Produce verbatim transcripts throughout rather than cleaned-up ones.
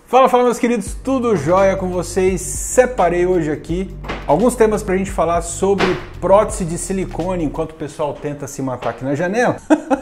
Fala, fala meus queridos, tudo jóia com vocês? Separei hoje aqui alguns temas pra gente falar sobre prótese de silicone enquanto o pessoal tenta se matar aqui na janela.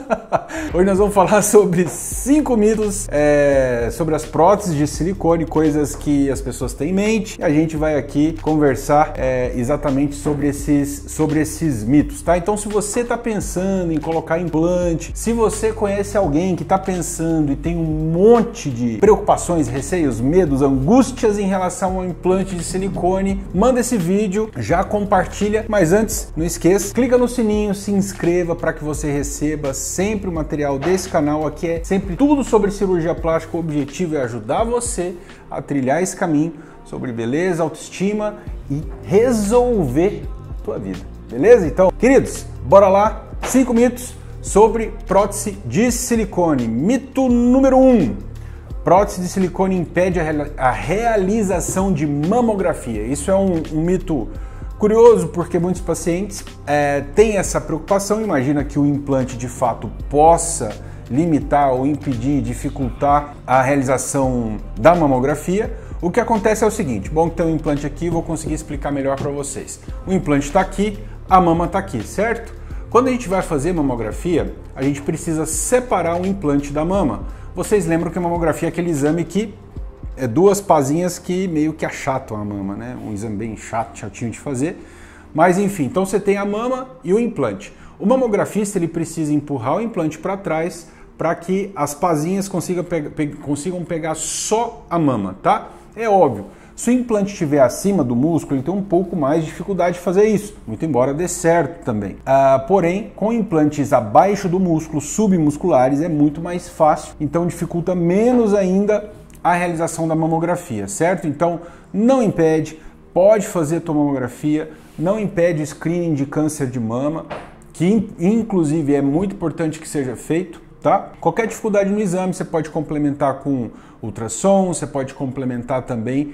Hoje nós vamos falar sobre cinco mitos é, sobre as próteses de silicone, coisas que as pessoas têm em mente. E a gente vai aqui conversar é, exatamente sobre esses, sobre esses mitos, tá? Então, se você está pensando em colocar implante, se você conhece alguém que está pensando e tem um monte de preocupações, receios, medos, angústias em relação ao implante de silicone, manda esse vídeo, já compartilha. Mas antes, não esqueça, clica no sininho, se inscreva para que você receba sempre o material desse canal. Aqui é sempre tudo sobre cirurgia plástica. O objetivo é ajudar você a trilhar esse caminho sobre beleza, autoestima e resolver a tua vida, beleza? Então, queridos, bora lá, cinco mitos sobre prótese de silicone. Mito número um: prótese de silicone impede a realização de mamografia. Isso é um, um mito curioso, porque muitos pacientes é, têm essa preocupação. Imagina que o implante de fato possa limitar ou impedir, dificultar a realização da mamografia. O que acontece é o seguinte: bom, que tem um implante aqui, vou conseguir explicar melhor para vocês. O implante está aqui, a mama está aqui, certo? Quando a gente vai fazer mamografia, a gente precisa separar o implante da mama. Vocês lembram que a mamografia é aquele exame que é duas pazinhas que meio que achatam a mama, né? Um exame bem chato, chatinho de fazer. Mas enfim, então você tem a mama e o implante. O mamografista ele precisa empurrar o implante para trás para que as pazinhas consigam, pe pe consigam pegar só a mama, tá? É óbvio, se o implante estiver acima do músculo, ele tem um pouco mais de dificuldade de fazer isso, muito embora dê certo também. Ah, porém, com implantes abaixo do músculo, submusculares, é muito mais fácil, então dificulta menos ainda a realização da mamografia, certo? Então, não impede, pode fazer a tua mamografia, não impede o screening de câncer de mama, que inclusive é muito importante que seja feito, tá? Qualquer dificuldade no exame você pode complementar com ultrassom, você pode complementar também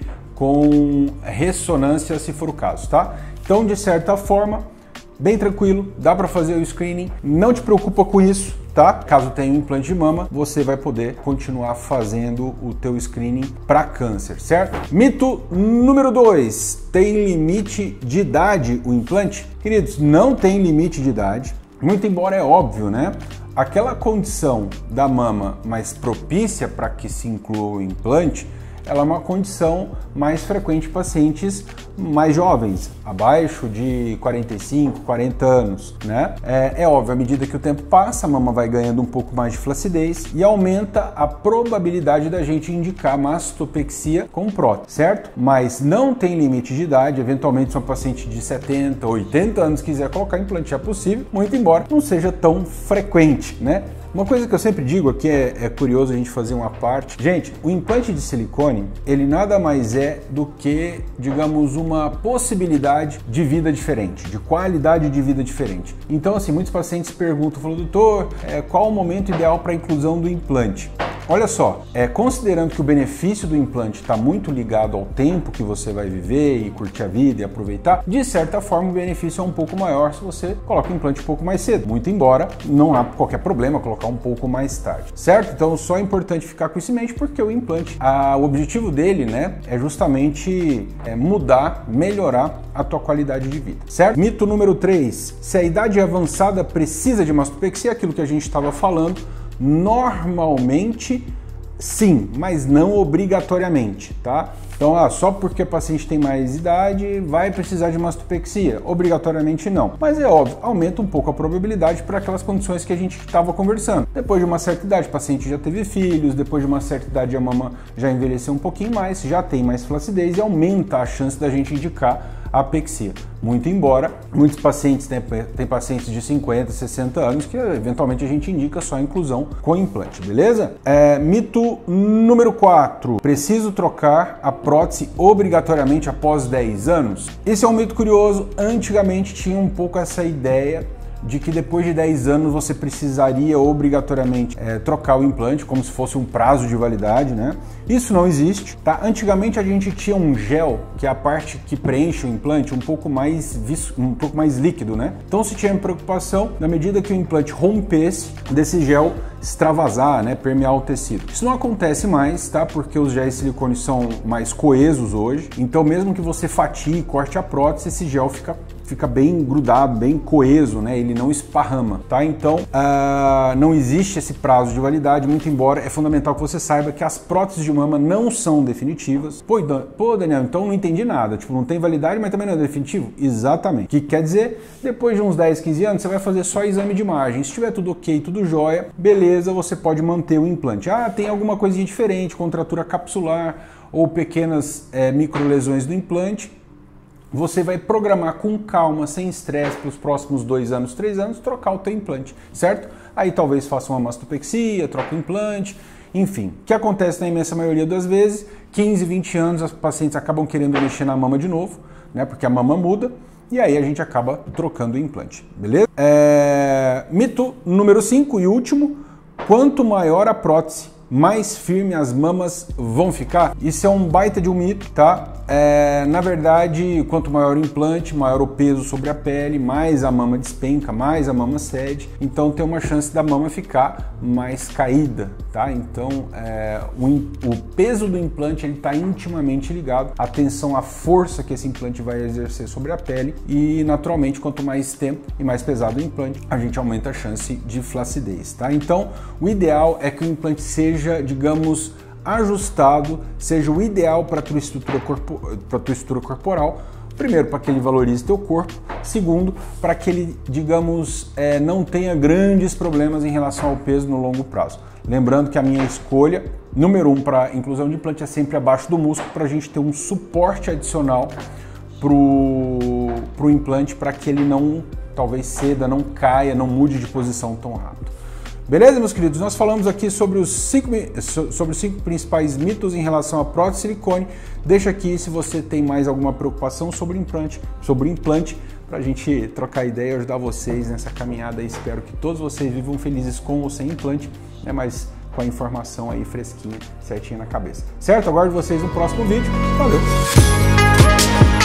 com ressonância, se for o caso, tá? Então, de certa forma, bem tranquilo, dá para fazer o screening, não te preocupa com isso, tá? Caso tenha um implante de mama, você vai poder continuar fazendo o teu screening para câncer, certo? Mito número dois: tem limite de idade o implante? Queridos, não tem limite de idade, muito embora é óbvio, né? Aquela condição da mama mais propícia para que se inclua o implante, ela é uma condição mais frequente em pacientes mais jovens, abaixo de quarenta e cinco, quarenta anos, né? É, é óbvio, à medida que o tempo passa, a mama vai ganhando um pouco mais de flacidez e aumenta a probabilidade da gente indicar mastopexia com prótese, certo? Mas não tem limite de idade. Eventualmente, se uma paciente de setenta, oitenta anos quiser colocar implante, é possível, muito embora não seja tão frequente, né? Uma coisa que eu sempre digo aqui, é, é curioso a gente fazer uma parte. Gente, o implante de silicone, ele nada mais é do que, digamos, uma possibilidade de vida diferente, de qualidade de vida diferente. Então, assim, muitos pacientes perguntam, falam, doutor, é, qual o momento ideal para a inclusão do implante? Olha só, é, considerando que o benefício do implante está muito ligado ao tempo que você vai viver e curtir a vida e aproveitar, de certa forma o benefício é um pouco maior se você coloca o implante um pouco mais cedo, muito embora não há qualquer problema colocar um pouco mais tarde, certo? Então só é importante ficar com isso em mente, porque o implante, a, o objetivo dele, né, é justamente é, mudar, melhorar a tua qualidade de vida, certo? Mito número três: se a idade avançada precisa de mastopexia, aquilo que a gente estava falando. Normalmente sim, mas não obrigatoriamente, tá? Então, ah, só porque a paciente tem mais idade vai precisar de mastopexia? Obrigatoriamente não. Mas é óbvio, aumenta um pouco a probabilidade para aquelas condições que a gente estava conversando. Depois de uma certa idade, o paciente já teve filhos, depois de uma certa idade a mama já envelheceu um pouquinho mais, já tem mais flacidez e aumenta a chance da gente indicar a apexia. Muito embora muitos pacientes, né, tem pacientes de cinquenta, sessenta anos que eventualmente a gente indica só a inclusão com implante, beleza? É, mito número quatro: preciso trocar a prótese obrigatoriamente após dez anos? Esse é um mito curioso. Antigamente tinha um pouco essa ideia de que depois de dez anos você precisaria obrigatoriamente é, trocar o implante, como se fosse um prazo de validade, né? Isso não existe, tá? Antigamente a gente tinha um gel, que é a parte que preenche o implante, um pouco mais vis... um pouco mais líquido, né? Então se tinha preocupação, na medida que o implante rompesse, desse gel extravasar, né? Permear o tecido. Isso não acontece mais, tá? Porque os géis de silicone são mais coesos hoje, então mesmo que você fatie e corte a prótese, esse gel fica fica bem grudado, bem coeso, né? Ele não esparrama, tá? Então, uh, não existe esse prazo de validade, muito embora é fundamental que você saiba que as próteses de mama não são definitivas. Pô, pô, Daniel, então não entendi nada. Tipo, não tem validade, mas também não é definitivo? Exatamente. O que quer dizer? Depois de uns dez, quinze anos, você vai fazer só exame de imagem. Se estiver tudo ok, tudo jóia, beleza, você pode manter o implante. Ah, tem alguma coisinha diferente, contratura capsular ou pequenas é, microlesões do implante. Você vai programar com calma, sem estresse, para os próximos dois anos, três anos, trocar o teu implante, certo? Aí talvez faça uma mastopexia, troca o implante, enfim. O que acontece na imensa maioria das vezes, quinze, vinte anos, os pacientes acabam querendo mexer na mama de novo, né? Porque a mama muda, e aí a gente acaba trocando o implante, beleza? É... Mito número cinco e último, quanto maior a prótese, mais firme as mamas vão ficar? Isso é um baita de um mito, tá? É, na verdade, quanto maior o implante, maior o peso sobre a pele, mais a mama despenca, mais a mama cede, então tem uma chance da mama ficar mais caída, tá? Então, é, o, o peso do implante ele está intimamente ligado à tensão, à força que esse implante vai exercer sobre a pele e, naturalmente, quanto mais tempo e mais pesado o implante, a gente aumenta a chance de flacidez, tá? Então, o ideal é que o implante seja, digamos, ajustado, seja o ideal para a tua estrutura, corpo, para tua estrutura corporal. Primeiro, para que ele valorize teu corpo. Segundo, para que ele, digamos, é, não tenha grandes problemas em relação ao peso no longo prazo. Lembrando que a minha escolha, número um, para inclusão de implante é sempre abaixo do músculo, para a gente ter um suporte adicional para o implante, para que ele não, talvez ceda, não caia, não mude de posição tão rápido. Beleza, meus queridos? Nós falamos aqui sobre os cinco, sobre os cinco principais mitos em relação à prótese de silicone. Deixa aqui se você tem mais alguma preocupação sobre implante, sobre implante, para a gente trocar ideia e ajudar vocês nessa caminhada. Espero que todos vocês vivam felizes com ou sem implante, né? Mas com a informação aí fresquinha, certinha na cabeça. Certo? Aguardo vocês no próximo vídeo. Valeu!